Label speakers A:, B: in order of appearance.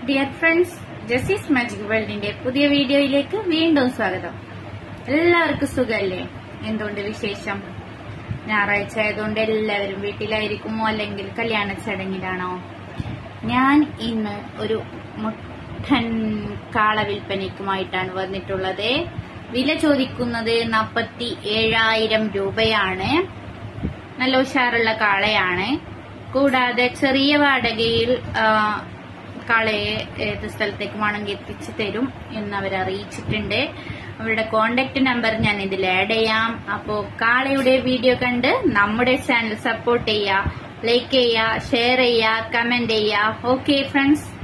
A: Dear friends, ജസീസ് magic വേൾഡിന്റെ പുതിയ വീഡിയോയിലേക്ക് വീണ്ടും സ്വാഗതം. എല്ലാവർക്കും സുഖല്ലേ? എന്തുകൊണ്ട് വിശേഷം? ഞായറാഴ്ച ആയതുകൊണ്ട് എല്ലാവരും വീട്ടിലായിരിക്കുമോ അല്ലെങ്കിൽ കല്യാണ ചടങ്ങിലാണോ? ഞാൻ ഇന്ന് ഒരു മുട്ടൻ കാള വിൽപ്പനയ്ക്കുമായിട്ടാണ് വന്നിട്ടുള്ളത്. വില ചോദിക്കുന്നത് 47,000 രൂപയാണ്. നല്ല ഉഷാറുള്ള കാളയാണ്. കൂടാതെ ചെറിയ വാടകയിൽ കാളയെ ഏത് സ്ഥലത്തേക്ക് വേണമെങ്കിൽ എത്തിച്ചു തരും എന്ന് അവർ അറിയിച്ചിട്ടുണ്ട്. അവരുടെ കോണ്ടാക്ട് നമ്പർ ഞാൻ ഇതിൽ ആഡ് ചെയ്യാം. അപ്പോ കാളയുടെ വീഡിയോ കണ്ട് നമ്മുടെ ചാനൽ സപ്പോർട്ട് ചെയ്യുക, ലൈക്ക് ചെയ്യുക, ഷെയർ ചെയ്യുക, കമന്റ് ചെയ്യുക. Okay friends.